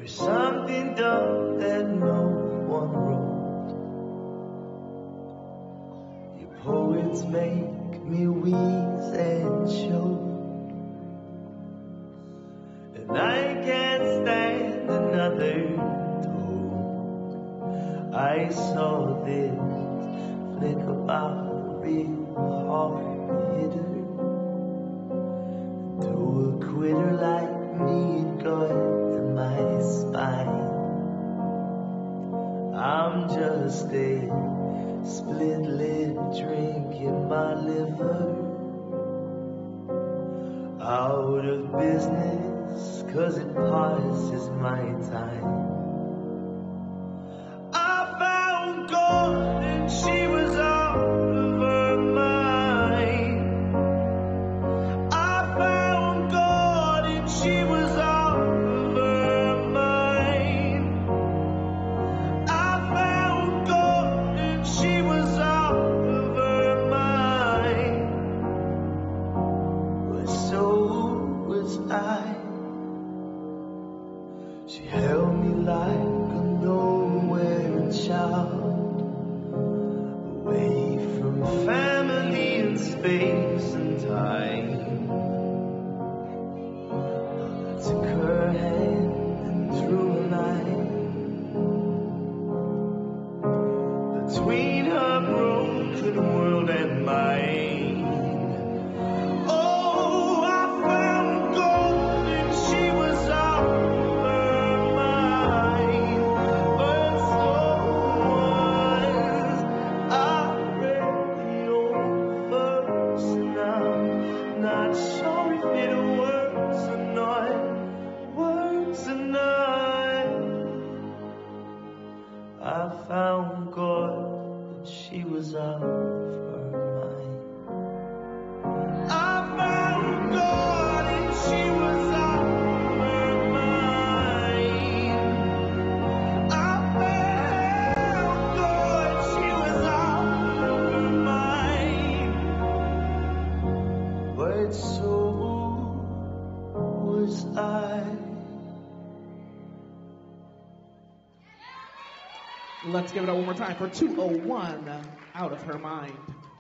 or something dumb that no one wrote. Your poets make me wheeze and choke, and I can't stand another toad. I saw this flick about a real hard hitter. To a quitter like me, it got to my spine. I'm just a split lip drink in my liver, out of business 'cause it passes my time. I found gold and she was out of her mind. I found God and she was out of her mind. I found God and she was out of her mind. But so was I. She held me like a nowhere child, away from family and space and time. I took her hand and drew a line between her broken world and mine. Oh, I found gold and she was out of her mind. But so was I. Read the old verse and I'm not sure if it works or not. Works or not. I found God, but she was out of her mind. I found God and she was out of her mind. I found God, she was out of her mind. But so was I. Let's give it up one more time for 201, Out of Her Mind.